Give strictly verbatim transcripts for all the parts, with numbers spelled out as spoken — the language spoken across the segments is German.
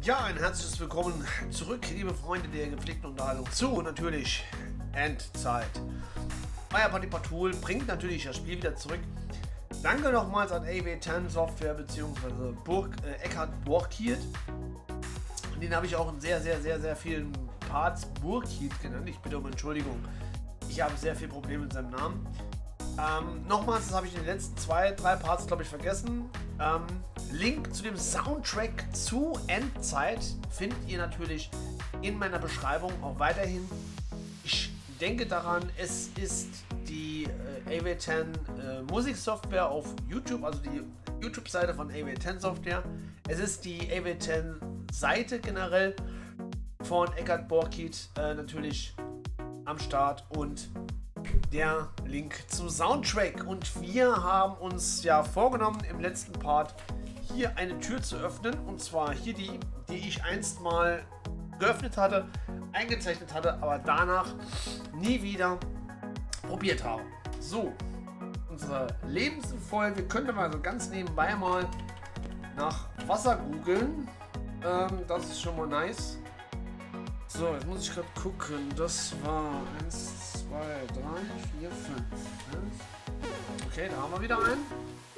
Ja, ein herzliches Willkommen zurück, liebe Freunde der gepflegten Unterhaltung zu natürlich Endzeit. Euer Panipatul bringt natürlich das Spiel wieder zurück. Danke nochmals an A W zehn Software bzw. Burg, äh, Eckhard Burkiert. Den habe ich auch in sehr, sehr, sehr, sehr vielen Parts Burkiert genannt. Ich bitte um Entschuldigung. Ich habe sehr viel Probleme mit seinem Namen. Ähm, nochmals, das habe ich in den letzten zwei, drei Parts, glaube ich, vergessen. Ähm, Link zu dem Soundtrack zu Endzeit findet ihr natürlich in meiner Beschreibung auch weiterhin. Ich denke daran, es ist die äh, A W zehn äh, Musiksoftware auf YouTube, also die YouTube-Seite von A W zehn Software. Es ist die A W zehn Seite generell von Eckhard Burkiert äh, natürlich am Start und der Link zum Soundtrack. Und wir haben uns ja vorgenommen, im letzten Part hier eine Tür zu öffnen. Und zwar hier die, die ich einst mal geöffnet hatte, eingezeichnet hatte, aber danach nie wieder probiert habe. So, unsere Lebensfolge. Wir können mal so ganz nebenbei mal nach Wasser googeln. Ähm, das ist schon mal nice. So, jetzt muss ich gerade gucken. Das war eins, zwei, drei, vier, fünf. Okay, da haben wir wieder einen.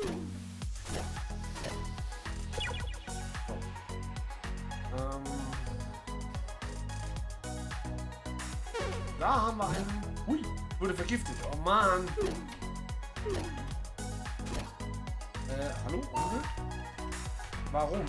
Ähm, da haben wir einen. Ui, wurde vergiftet. Oh Mann. Äh, hallo? Warum?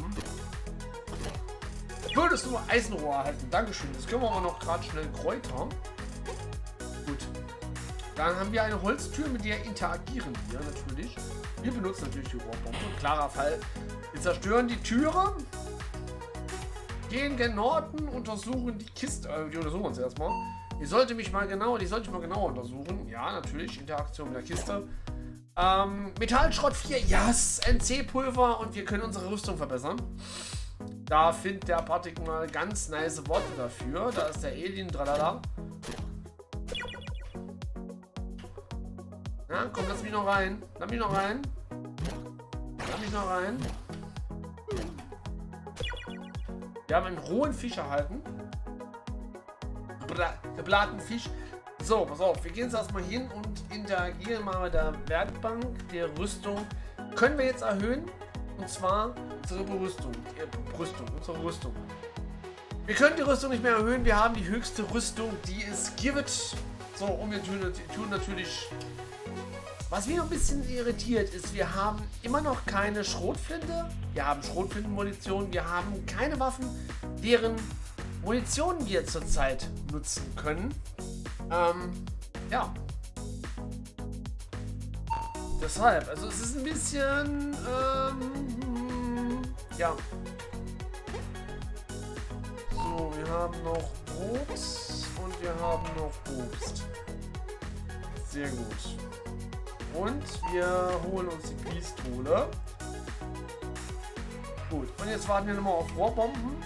Würdest du Eisenrohr halten? Dankeschön. Das können wir aber noch gerade schnell kräutern. Gut. Dann haben wir eine Holztür, mit der interagieren wir natürlich. Wir benutzen natürlich die Rohrbombe. Klarer Fall. Wir zerstören die Türe. Gehen gen Norden, untersuchen die Kiste. Äh, die untersuchen uns erstmal. Die sollte mich mal genau, die sollte ich mal genauer untersuchen. Ja, natürlich. Interaktion mit der Kiste. Ähm, Metallschrott vier. Yes! N C-Pulver und wir können unsere Rüstung verbessern. Da findet der Patrick mal ganz nice Worte dafür. Da ist der Alien, tralala. Ja, komm, lass mich noch rein. Lass mich noch rein. Lass mich noch rein. Wir haben einen rohen Fisch erhalten. Gebratenen Fisch. So, pass auf. Wir gehen jetzt erstmal hin und interagieren mal mit der Werkbank der Rüstung. Können wir jetzt erhöhen? Und zwar unsere Rüstung. Rüstung, unsere Rüstung. Wir können die Rüstung nicht mehr erhöhen. Wir haben die höchste Rüstung, die es gibt. So, und wir tun, tun natürlich. Was mich noch ein bisschen irritiert ist, wir haben immer noch keine Schrotflinte. Wir haben Schrotflintenmunition. Wir haben keine Waffen, deren Munition wir zurzeit nutzen können. Ähm, ja. Deshalb, also es ist ein bisschen, ähm, ja. So, wir haben noch Brot und wir haben noch Obst. Sehr gut. Und wir holen uns die Pistole. Gut, und jetzt warten wir nochmal auf Rohrbomben.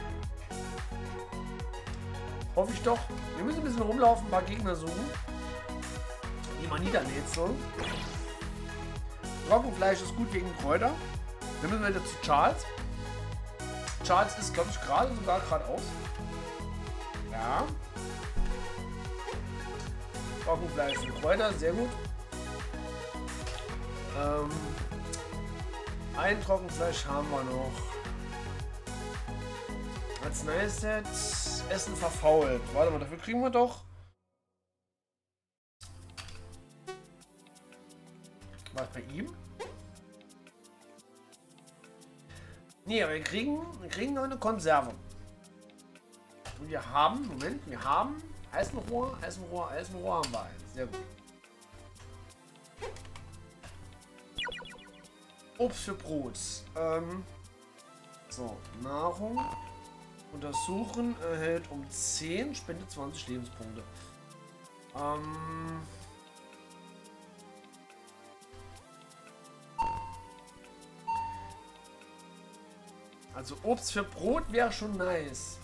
Hoffe ich doch. Wir müssen ein bisschen rumlaufen, ein paar Gegner suchen. Die mal niederlätseln. Trockenfleisch ist gut wegen Kräuter. Dann müssen wir wieder zu Charles. Charles ist, glaube ich, gerade sogar geradeaus. Ja. Trockenfleisch und Kräuter, sehr gut. Ähm, ein Trockenfleisch haben wir noch. Als Nice-Set Essen verfault. Warte mal, dafür kriegen wir doch. Was bei ihm? Nee, aber wir kriegen, wir kriegen noch eine Konserve. Und wir haben, Moment, wir haben Eisenrohr, Eisenrohr, Eisenrohr haben wir eins. Sehr gut. Obst für Brot. Ähm, so, Nahrung. Untersuchen erhält um zehn, spendet zwanzig Lebenspunkte. Ähm, also Obst für Brot wäre schon nice.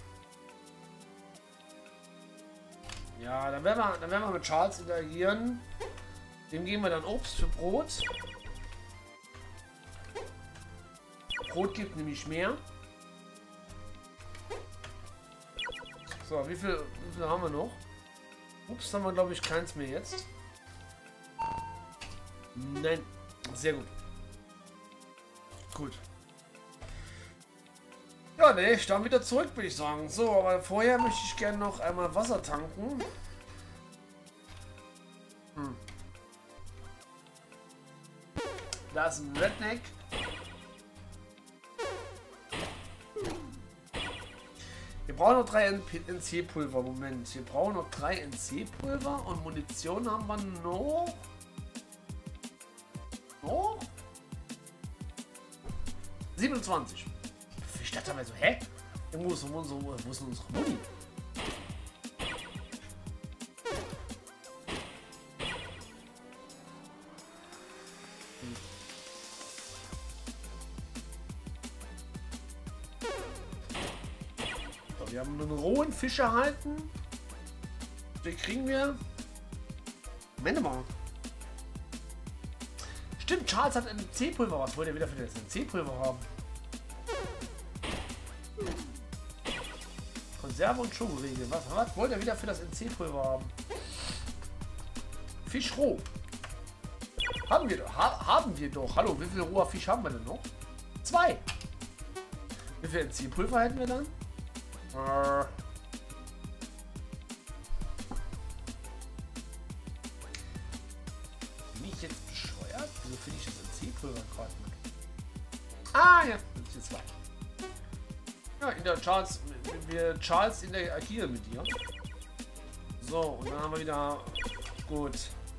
Ja, dann werden wir, dann werden wir mit Charles interagieren. Dem geben wir dann Obst für Brot. Brot gibt nämlich mehr. So, wie viel, wie viel haben wir noch? Ups, haben wir glaube ich keins mehr jetzt. Nein, sehr gut. Gut. Ja, ne, ich dann wieder zurück, würde ich sagen. So, aber vorher möchte ich gerne noch einmal Wasser tanken. Hm. Da ist ein Redneck. Wir brauchen noch drei N C-Pulver. Moment, wir brauchen noch drei N C-Pulver und Munition haben wir noch. Noch? siebenundzwanzig. Ich dachte mal so, hä? Wo ist unsere, wo ist unsere Muni? So, wir haben einen rohen Fisch erhalten. Den kriegen wir. Moment mal. Stimmt, Charles hat ein C-Pulver. Was wollte er wieder für das N C-Pulver haben? Konserve und Schokoriegel. Was, was wollte er wieder für das N C-Pulver haben? Fisch roh. Haben wir, ha, haben wir doch. Hallo, wie viel roher Fisch haben wir denn noch? Zwei. Wie viel N C-Pulver hätten wir dann? Äh. Bin ich jetzt bescheuert? Wieso finde ich das N C-Pulver gerade nicht? Ah ja, das ist zwei. Ja, in der Charles, wir Charles interagieren mit dir. So, und dann haben wir wieder gut.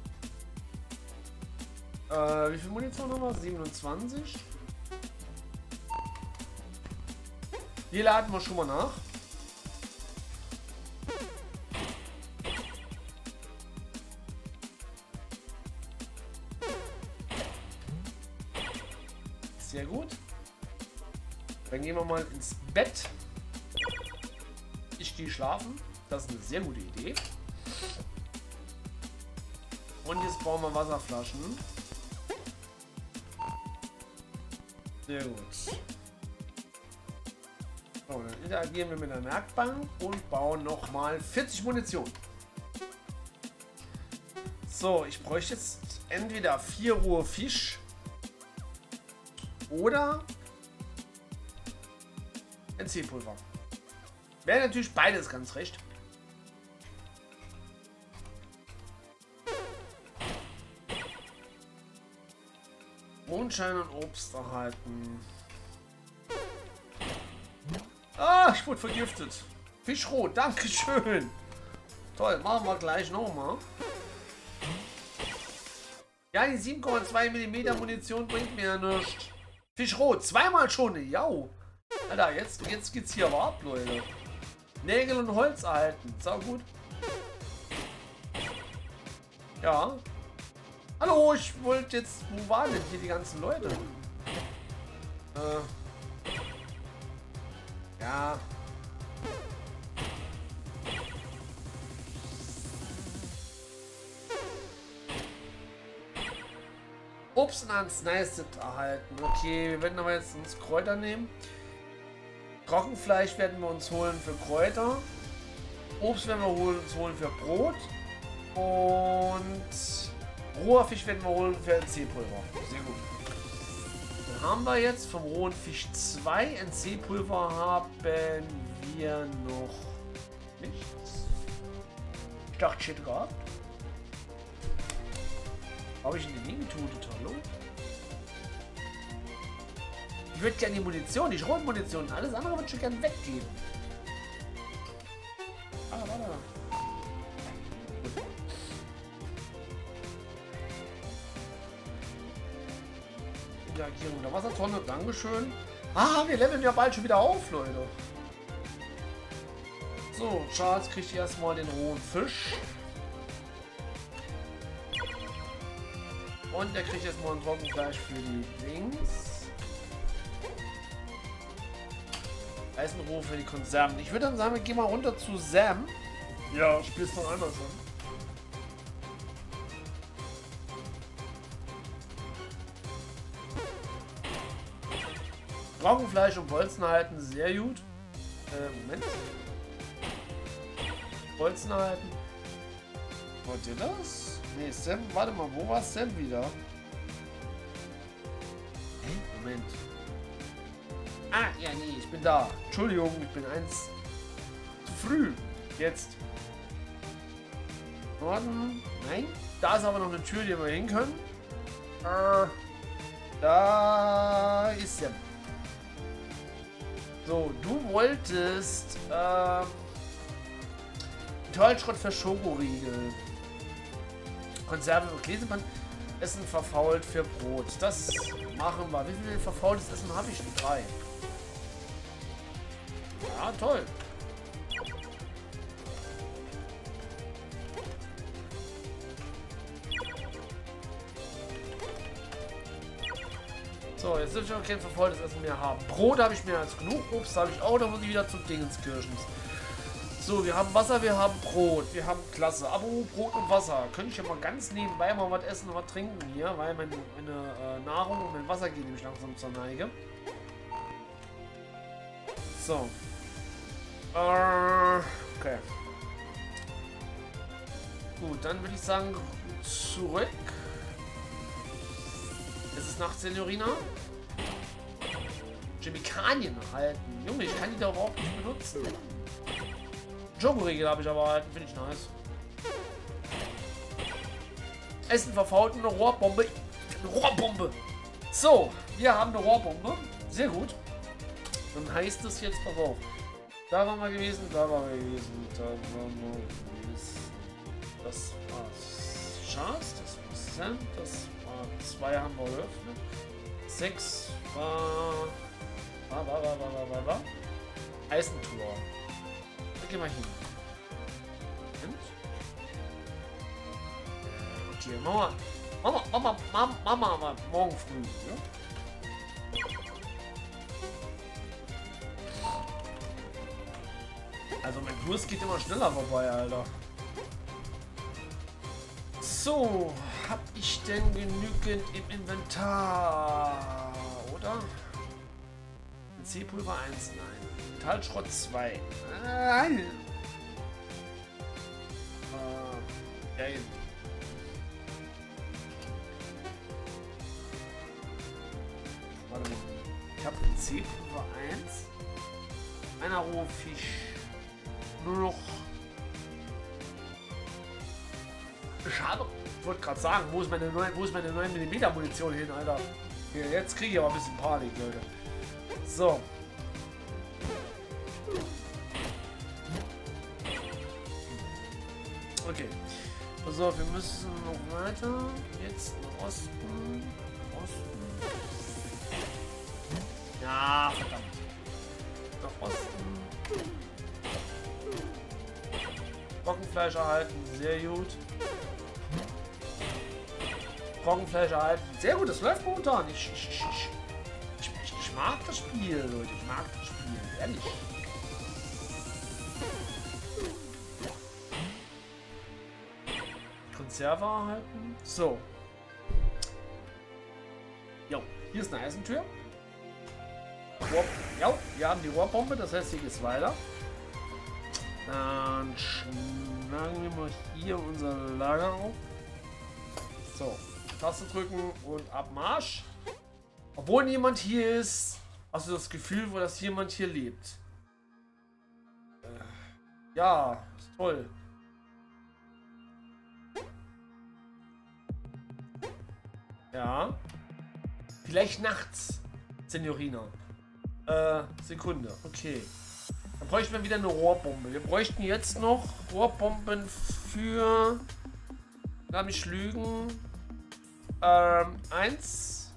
Äh, wie viel Munition haben wir? siebenundzwanzig. Hier laden wir schon mal nach. Sehr gut. Dann gehen wir mal ins Bett. Ich gehe schlafen. Das ist eine sehr gute Idee. Und jetzt brauchen wir Wasserflaschen. Sehr gut. So, dann interagieren wir mit der Werkbank und bauen nochmal vierzig Munition. So, ich bräuchte jetzt entweder vier rohe Fisch oder N C-Pulver. Wäre natürlich beides ganz recht. Mondschein und Obst erhalten. Ah, ich wurde vergiftet. Fischrot, dankeschön. Toll, machen wir gleich nochmal. Ja, die sieben Komma zwei Millimeter Munition bringt mir ja nichts. Fischrot, zweimal schon, ja. Alter, jetzt, jetzt geht's hier aber ab, Leute. Nägel und Holz erhalten. Sau gut. Ja. Hallo, ich wollte jetzt... Wo waren denn hier die ganzen Leute? Äh. Ja. Obst und Arzneiset erhalten. Okay, wir werden aber jetzt uns Kräuter nehmen. Trockenfleisch werden wir uns holen für Kräuter. Obst werden wir uns holen für Brot. Und roher Fisch werden wir holen für N C-Pulver. Sehr gut. Dann haben wir jetzt vom rohen Fisch zwei. N C-Pulver haben wir noch nichts. Ich dachte, ich hätte gehabt. Habe ich in die Dinge getutet? Hallo? Ich würde gerne die Munition, die Schrotmunition, alles andere würde ich schon gerne weggeben. Ah, warte. Interagierung der Wassertonne, Dankeschön. Ah, wir leveln ja bald schon wieder auf, Leute. So, Charles kriegt erstmal den rohen Fisch. Und der kriegt jetzt mal ein Trockenfleisch für die Dings. Eisenroh für die Konserven. Ich würde dann sagen, wir gehen mal runter zu Sam. Ja, spielst noch einmal so. Trockenfleisch und Bolzen halten, sehr gut. Äh, Moment. Bolzen halten. Wollt ihr das? Nee, Sam, warte mal, wo war Sam wieder? Hä? Moment. Ah, ja, nee, ich bin da. Entschuldigung, ich bin eins zu früh. Jetzt. Norden. Nein. Da ist aber noch eine Tür, die wir hin können. Äh, da ist Sam. So, du wolltest ähm, Tollschrott für Schokoriegel. Konserve für Käsemann. Essen verfault für Brot. Das machen wir. Wie viel verfaultes Essen habe ich? Drei. Ja, toll. So, jetzt dürfte ich auch kein verfaultes Essen mehr haben. Brot habe ich mehr als genug. Obst habe ich auch. Da muss ich wieder zum Dingenskirchens. So, wir haben Wasser, wir haben Brot. Wir haben klasse. Aber Brot und Wasser. Könnte ich ja mal ganz nebenbei mal was essen und was trinken hier. Weil meine, meine äh, Nahrung und mein Wasser geht nämlich langsam zur Neige. So. Äh, okay. Gut, dann würde ich sagen, zurück. Es ist Nacht, Signorina. Chemikalien halten. Junge, ich kann die da überhaupt nicht benutzen. Schokoriegel habe ich aber erhalten, finde ich nice. Essen verfault, eine Rohrbombe. Eine Rohrbombe. So, wir haben eine Rohrbombe. Sehr gut. Dann heißt es jetzt, pass auf. Da waren wir gewesen, da waren wir gewesen, da waren wir gewesen. Das war Schatz, das war Sam, das war zwei haben wir geöffnet. Sechs war. War, war, war, war, war, war, war. Eisentor. Da gehen wir hin. Und? Okay, Mama. Mama, Mama, Mama, Mama, Mama, morgen früh, ja? Also mein Kurs geht immer schneller vorbei, Alter. So, hab ich denn genügend im Inventar? Oder? C-Pulver eins, nein. Metallschrott zwei. Nein. Äh, geil. Warte mal. Ich habe C-Pulver eins. Einer rohe Fisch. Nur noch. Schade. Ich wollte gerade sagen, wo ist meine neun, wo ist meine neun Millimeter Munition hin, Alter? Hier, jetzt kriege ich aber ein bisschen Panik, Leute. So. Okay. Also, wir müssen noch weiter. Jetzt nach Osten. Osten. Ja, verdammt. Nach Osten. Trockenfleisch erhalten, sehr gut. Trockenfleisch erhalten, sehr gut, das läuft momentan. Ich, ich, ich, ich, ich, ich mag das Spiel, Leute, ich mag das Spiel, ehrlich. Konserve erhalten, so. Jo, hier ist eine Eisentür. Rohr, ja, wir haben die Rohrbombe, das heißt, hier geht's weiter. Dann schlagen wir mal hier unser Lager auf. So, Taste drücken und ab Marsch. Obwohl niemand hier ist, hast du das Gefühl, wo das jemand hier lebt. Äh, ja, ist toll. Ja. Vielleicht nachts, Signorina. Äh, Sekunde, okay. Dann bräuchten wir wieder eine Rohrbombe. Wir bräuchten jetzt noch Rohrbomben für... Lass mich lügen. Ähm, eins.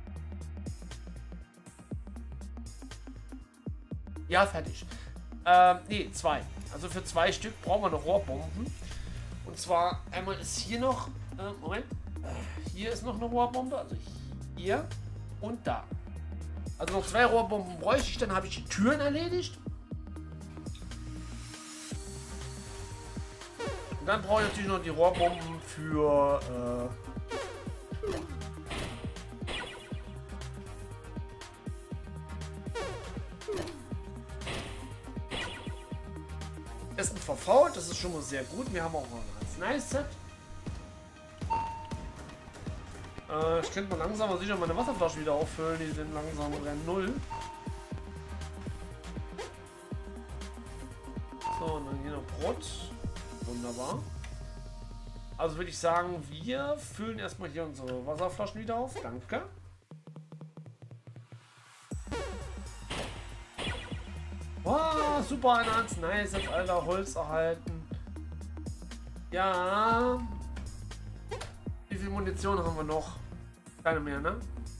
Ja, fertig. Ähm, nee, zwei. Also für zwei Stück brauchen wir noch Rohrbomben. Und zwar einmal ist hier noch... Äh, Moment. Hier ist noch eine Rohrbombe. Also hier und da. Also noch zwei Rohrbomben bräuchte ich. Dann habe ich die Türen erledigt. Und dann brauche ich natürlich noch die Rohrbomben für äh, Essen verfault, das ist schon mal sehr gut. Wir haben auch ein Arzneiset. Äh, ich könnte mal langsam aber sicher meine Wasserflaschen wieder auffüllen. Die sind langsam rennen null. So, und dann hier noch Brot. Wunderbar. Also würde ich sagen, wir füllen erstmal hier unsere Wasserflaschen wieder auf. Danke. Wow, super, ein Arzneiset, alter, Holz erhalten. Ja. Wie viel Munition haben wir noch? Keine mehr, ne?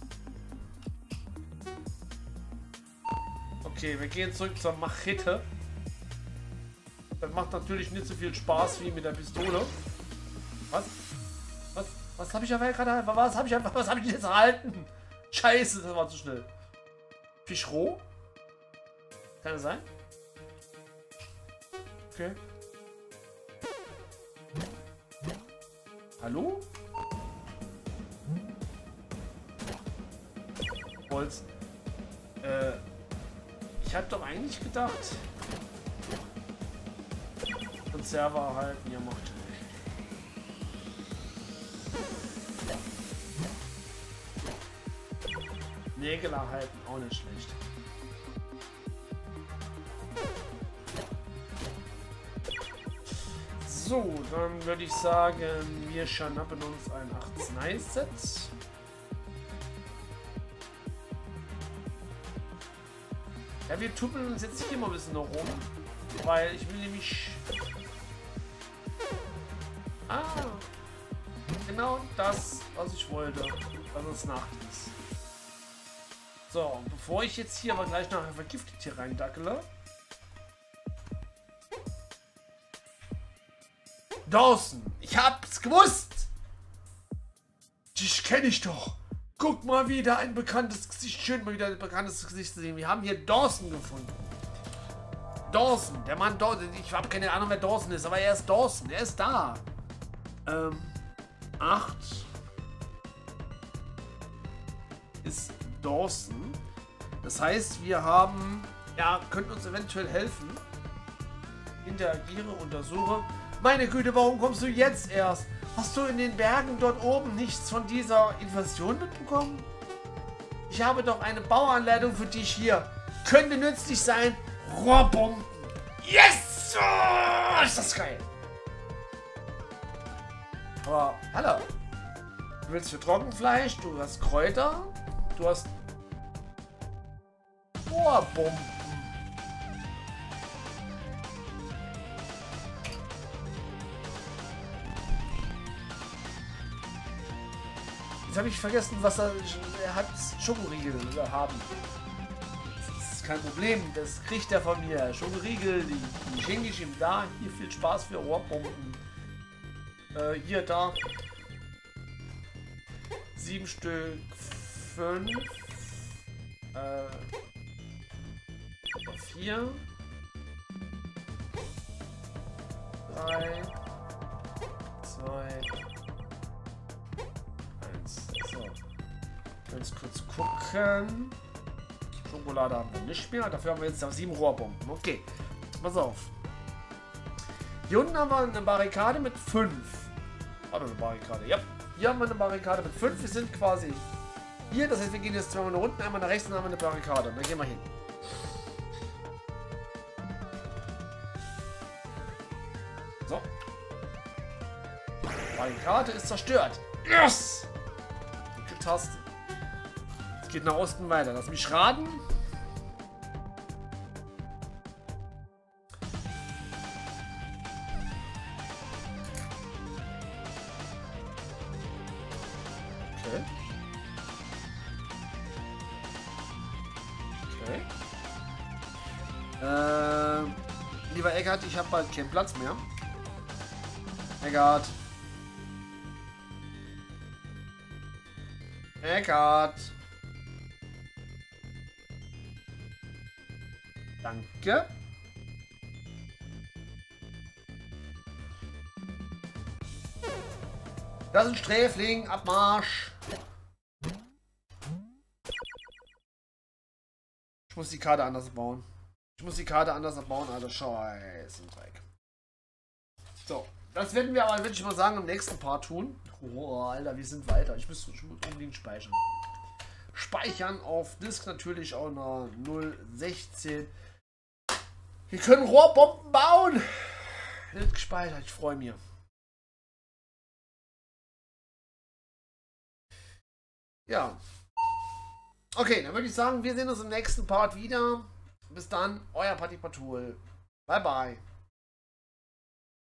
Okay, wir gehen zurück zur Machete. Das macht natürlich nicht so viel Spaß wie mit der Pistole. Was? Was? Was habe ich aber gerade? Was habe ich einfach? Was habe ich jetzt erhalten? Scheiße, das war zu schnell. Fisch roh? Kann das sein? Okay. Hallo? Holz. Äh, ich habe doch eigentlich gedacht, Konserve erhalten, ihr macht. Nägel erhalten, auch nicht schlecht. So, dann würde ich sagen, wir schnappen uns ein Arzneiset. Ja, wir tuppeln uns jetzt hier mal ein bisschen noch rum, weil ich will nämlich... Ah, genau das, was ich wollte, dass es Nacht ist. So, und bevor ich jetzt hier aber gleich nachher vergiftet hier rein dackele. Dawson, ich hab's gewusst! Dich kenne ich doch! Guck mal, wieder ein bekanntes Gesicht. Schön mal wieder ein bekanntes Gesicht zu sehen. Wir haben hier Dawson gefunden. Dawson, der Mann Dawson. Ich habe keine Ahnung, wer Dawson ist, aber er ist Dawson. Er ist da. Ähm, acht ist Dawson. Das heißt, wir haben, ja, könnten uns eventuell helfen. Interagiere, untersuche. Meine Güte, warum kommst du jetzt erst? Hast du in den Bergen dort oben nichts von dieser Invasion mitbekommen? Ich habe doch eine Bauanleitung für dich hier. Könnte nützlich sein. Rohrbomben. Yes! Oh, ist das geil. Aber, hallo. Du willst für Trockenfleisch, du hast Kräuter, du hast Rohrbomben. Jetzt habe ich vergessen, was er, er hat. Schokoriegel haben. Das ist kein Problem, das kriegt er von mir. Schokoriegel, die, die schenke ich ihm da. Hier viel Spaß für Rohrbomben. Äh, hier, da. Sieben Stück. Fünf. Äh. Vier. Drei. Zwei. Ganz kurz gucken. Schokolade haben wir nicht mehr. Dafür haben wir jetzt sieben Rohrbomben. Okay. Pass auf. Hier unten haben wir eine Barrikade mit fünf. Warte, eine Barrikade. Ja. Hier haben wir eine Barrikade mit fünf. Wir sind quasi hier. Das heißt, wir gehen jetzt zweimal nach unten, einmal nach rechts und haben wir eine Barrikade. Und dann gehen wir hin. So. Barrikade ist zerstört. Yes! Gute Taste. Geht nach Osten weiter. Lass mich raten. Okay. Okay. Ähm, lieber Eckart, ich habe bald keinen Platz mehr. Eckart. Eckart. Danke. Das ist ein Sträfling. Abmarsch. Ich muss die Karte anders bauen. Ich muss die Karte anders bauen, Alter. Scheiße, Dreck. So, das werden wir aber, würde ich mal sagen, im nächsten Part tun. Oh, Alter, wir sind weiter. Ich muss, ich muss unbedingt speichern. Speichern auf Disk natürlich auch noch null sechzehn. Wir können Rohrbomben bauen. Wird gespeichert, ich freue mich. Ja. Okay, dann würde ich sagen, wir sehen uns im nächsten Part wieder. Bis dann, euer Patti Patul. Bye bye.